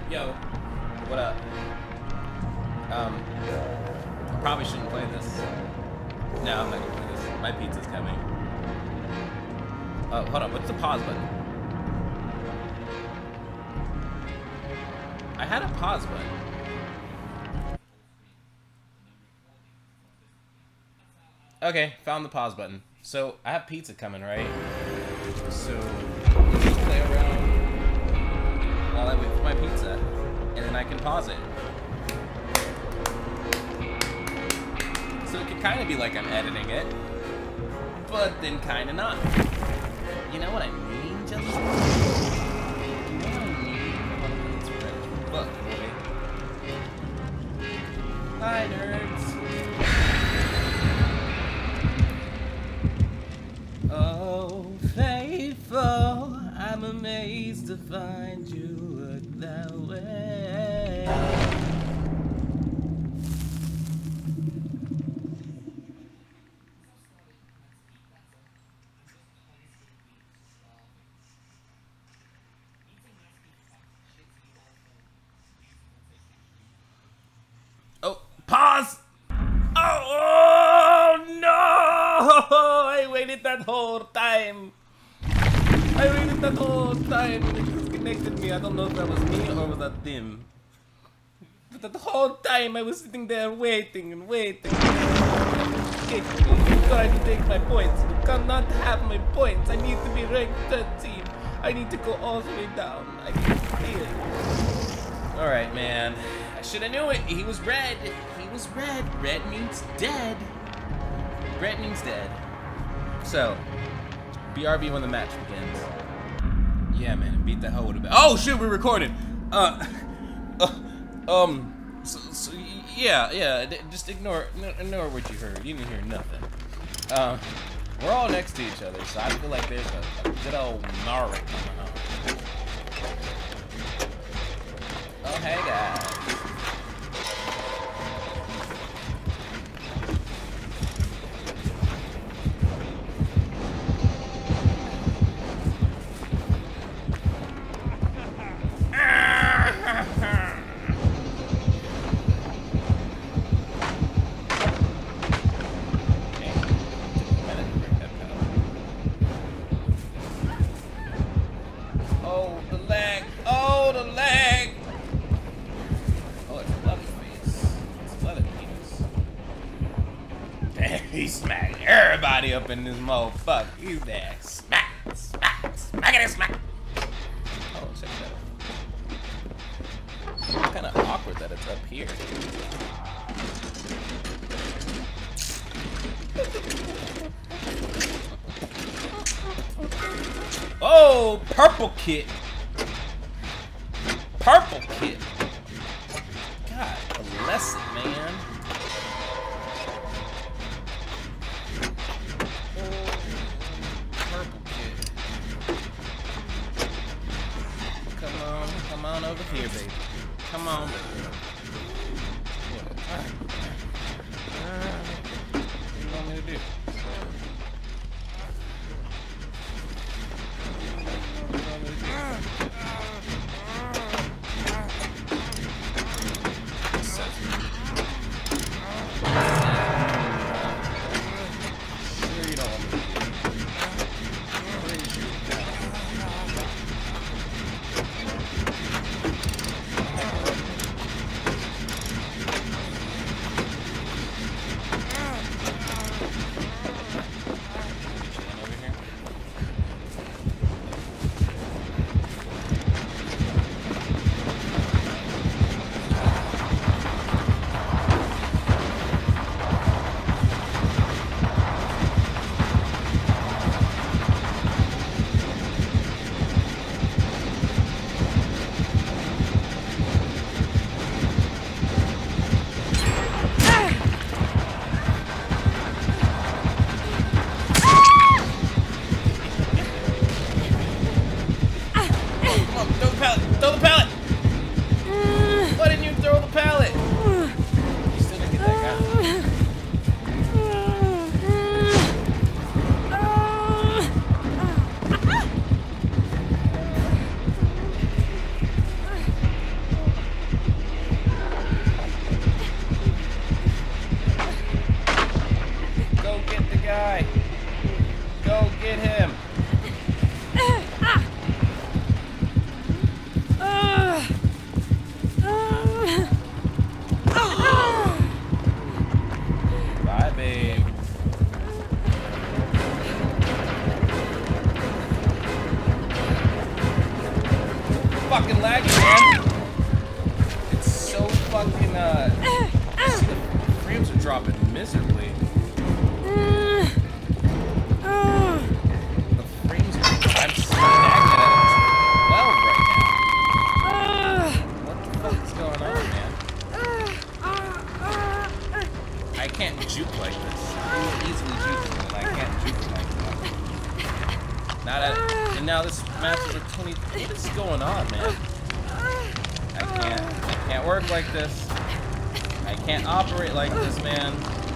Yo, what up? I probably shouldn't play this. No, I'm not gonna play this. My pizza's coming. Hold on, what's the pause button? I had a pause button. Okay, found the pause button. So, I have pizza coming, right? So, let's just play around while I wait for my pizza. And then I can pause it. So it could kind of be like I'm editing it. But then kind of not. You know what I mean, Jelly? You know what I mean? It's French. Fuck, boy. Hi, nerds. Oh, faithful, I'm amazed to find you look that way. Oh, pause! Oh no! I waited that whole time. I waited that whole time and it disconnected me. I don't know if that was me or was that them. But the whole time I was sitting there waiting and waiting. You trying to take my points. You cannot have my points. I need to be ranked 13. I need to go all the way down. I need to feel it. Alright, man. I should have knew it. He was red. He was red. Red means dead. Red means dead. So, BRB when the match begins. Yeah, man, beat the hell out of it. Oh shit, we're recording. So yeah. Just ignore what you heard. You didn't hear nothing. We're all next to each other, so I feel like there's a good old gnarly coming on. Oh hey guys. He's smacking everybody up in this motherfucker. He's there. Smack, smack, smackity smack. Oh, check that out. It's kind of awkward that it's up here. Oh, purple kit. Purple kit. God bless it, man. Come on over here, baby. Come on. What do you want me to do? fucking laggy, man. It's so fucking, see the frames are dropping miserably. The frames are, I'm stagnant at 12 right now. What the fuck is going on, man? I can't juke like this. I can easily juke, but I can't juke like that. Not at, and now this match is like 20. What is going on, man? I can't work like this. I can't operate like this, man.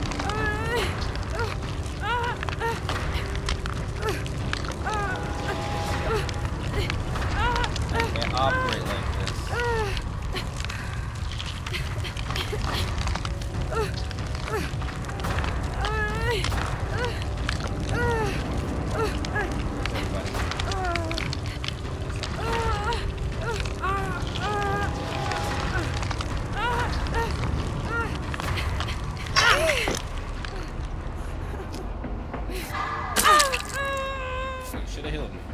I can't operate like this. Should have healed me.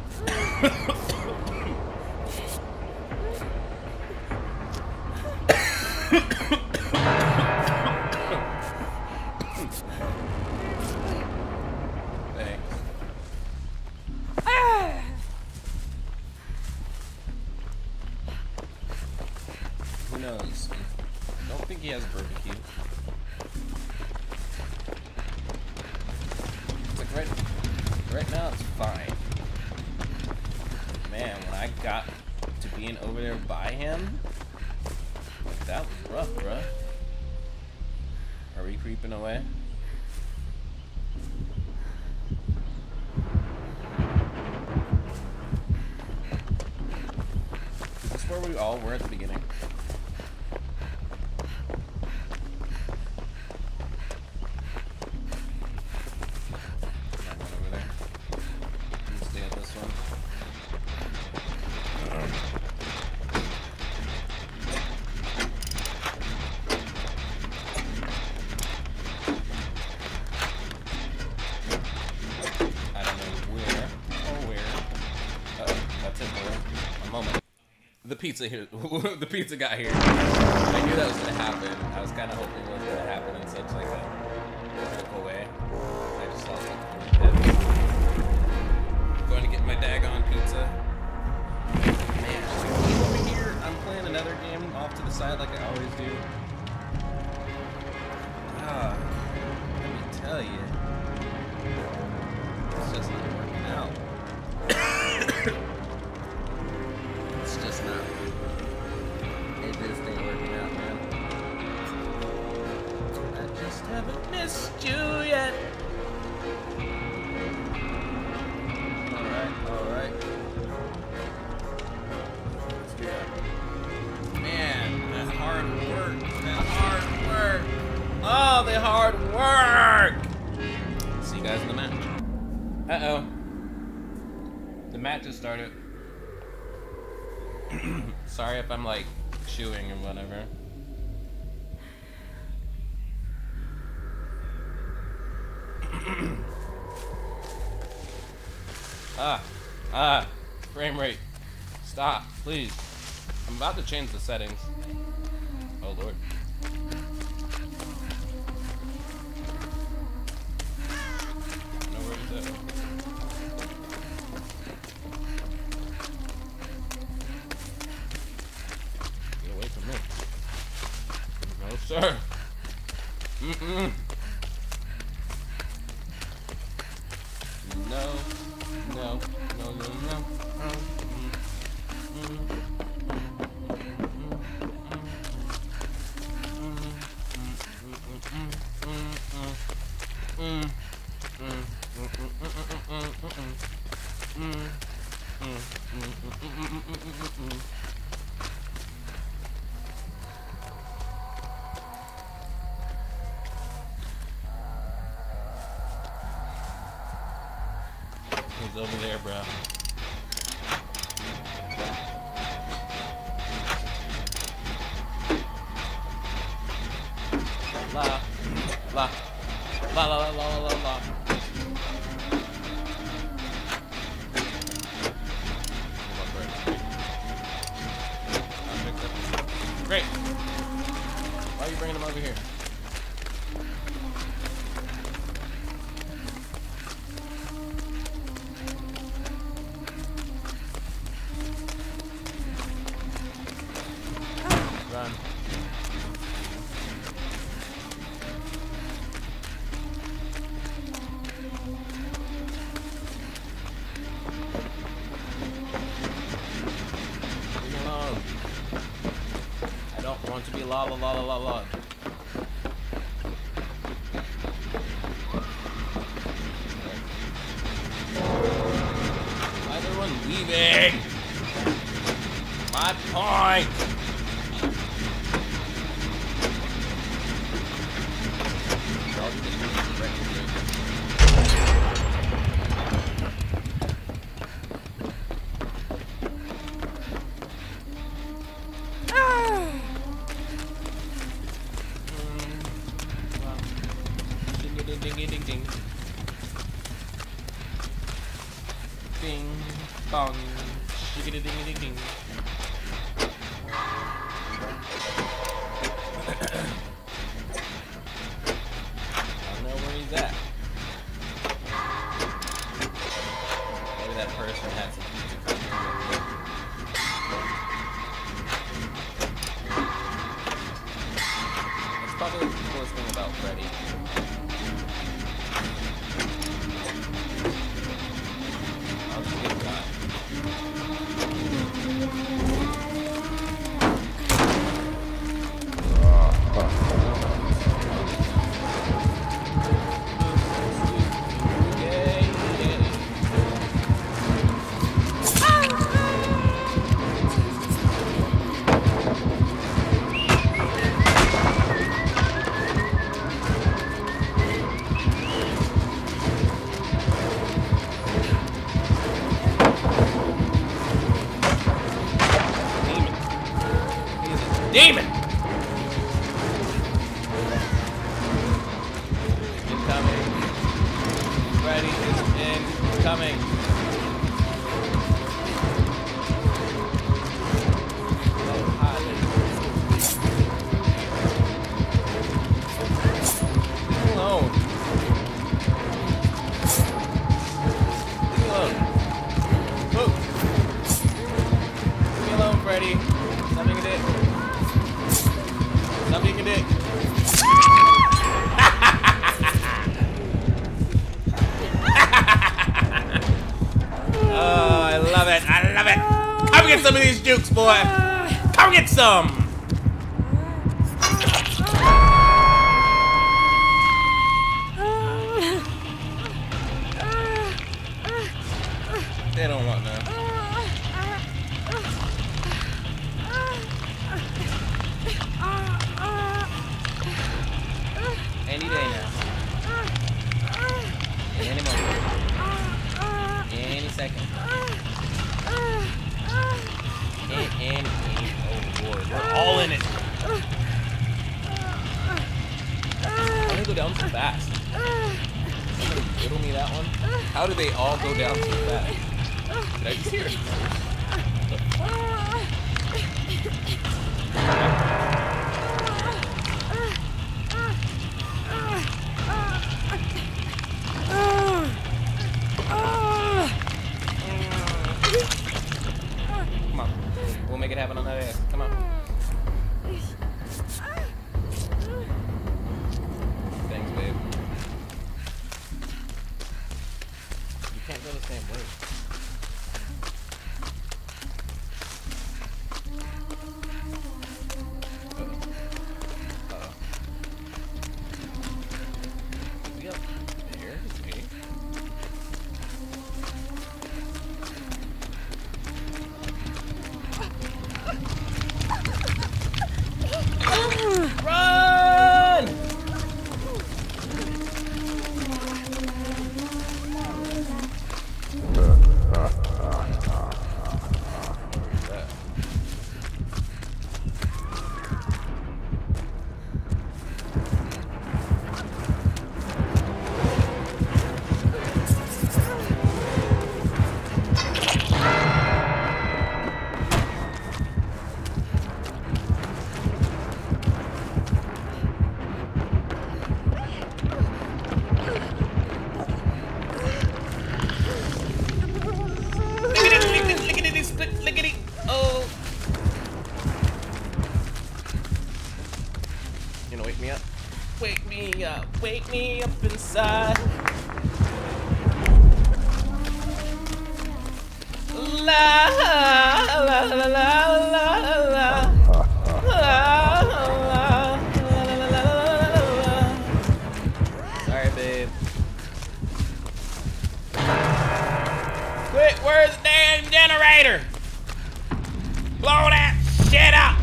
Who knows? I don't think he has barbecue. It's like right now it's fine. Man, when I got to being over there by him, like, that was rough, bruh. Are we creeping away? Is this where we all were at the beginning? The pizza here, the pizza got here. I knew that was gonna happen. I was kind of hoping it was gonna happen in such like a critical way. I just lost it. Going to get my daggone pizza. Man, over here, I'm playing another game off to the side like I always do. Ah, let me tell you, it's just not working out. It's just not. It just ain't working out, man. I just haven't missed you yet. Alright. Let's do that. Man, that hard work. Oh, the hard work. See you guys in the match. Uh-oh. The match just started. Sorry if I'm like chewing or whatever. Frame rate. Stop, please. I'm about to change the settings. Oh Lord. No, where is it? No, sir. No. He's over there, bro. La. Great. Why are you bringing them over here? Run. Leave me alone. I don't want to be la la la la la la. Why is everyone leaving? My point! Ding ding ding ding. Ding bong. Ding ding ding ding. I don't know where he's at. Maybe that person had some pizza cooking. That's probably the coolest thing about Freddy. Demon! Incoming. Freddy is incoming. Oh, hi. Leave me alone. Leave me alone. Move. Leave me alone, Freddy. Stop being a dick. Stop being a dick. Oh, I love it. I love it. Come get some of these jukes, boy. Come get some. They don't want none. Any day now. Any moment. Any second. Oh Lord, we're all in it. How do they go down so fast? Somebody riddle me that one? How do they all go down so fast? Did I just hear it? Come on. We'll make it happen on that ass. Come on. Thanks, babe. You can't go the same way. Run! Wake me up inside. La la la la la la. Sorry, babe. Quick, where's the damn generator? Blow that shit up!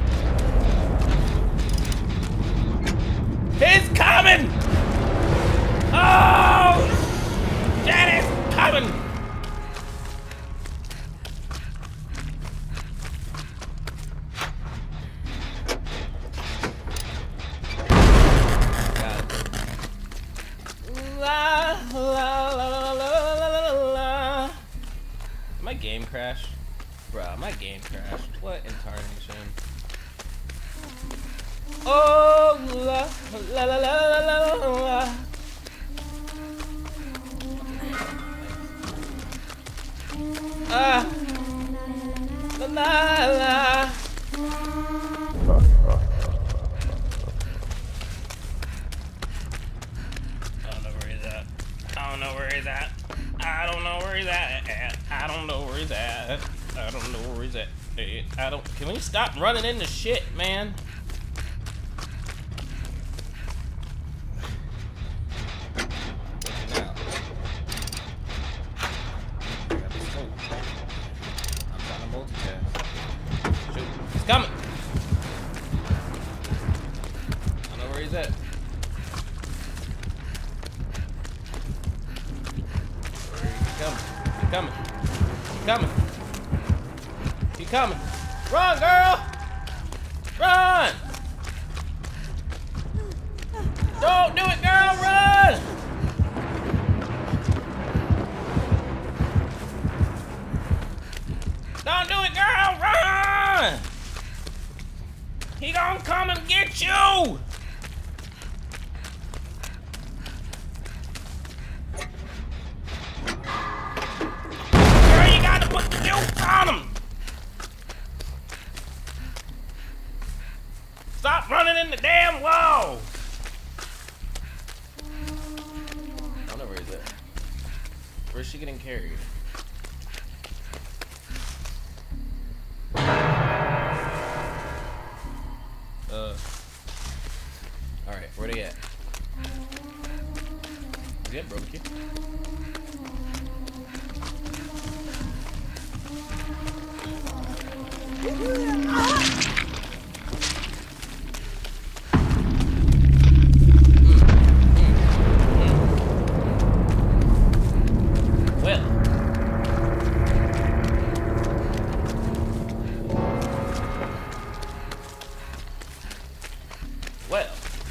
He's coming! Oh! Shit is coming! La la la la la la la. My game crashed. Bruh, my game crashed. What in tarnation? Oh la la la la la la la. Ah la la la. I don't know where he's at. I don't know where he's at. I don't know where he's at. I don't know where he's at. I don't. Can we stop running into shit, man? Now. I'm trying to multitask. Shoot. He's coming. I don't know where he's at. Coming. He coming. He coming. Run, girl! Run! Don't do it, girl! Run! Don't do it, girl! Run! He gonna come and get you! Put the nuke on him! Stop running in the damn wall! I don't know where he's at. Where's she getting carried? Alright, where they at? Good, barbecue. Well.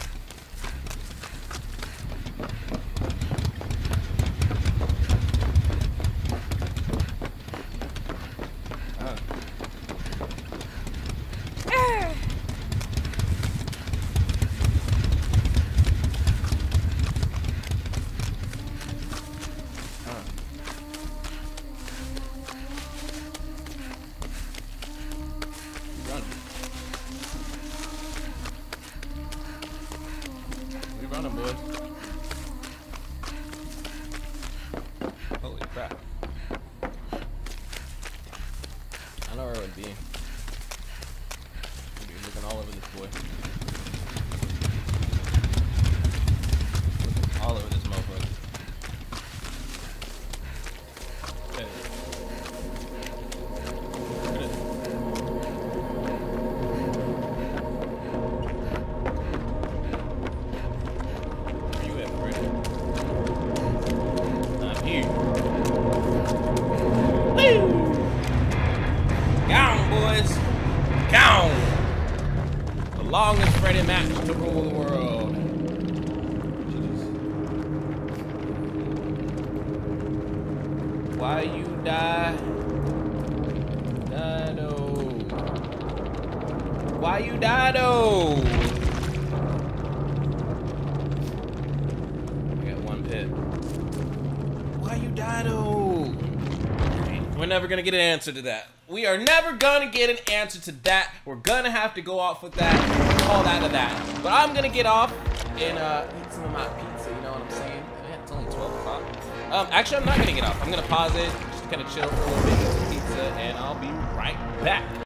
Running, boys. Holy crap. I know where it would be. You'd be looking all over this boy. Looking all over this motherfucker. Okay. Look at it. Longest Freddy match to rule the world. Jeez. Why you die? Dido. Why you Dido? I got one pit. Why you Dido? We're never gonna get an answer to that. We are never gonna get an answer to that. We're gonna have to go off with that, call that a that. But I'm gonna get off and eat some of my pizza, you know what I'm saying? Man, it's only 12 o'clock. Actually, I'm not gonna get off. I'm gonna pause it, just kind of chill for a little bit, eat some pizza, and I'll be right back.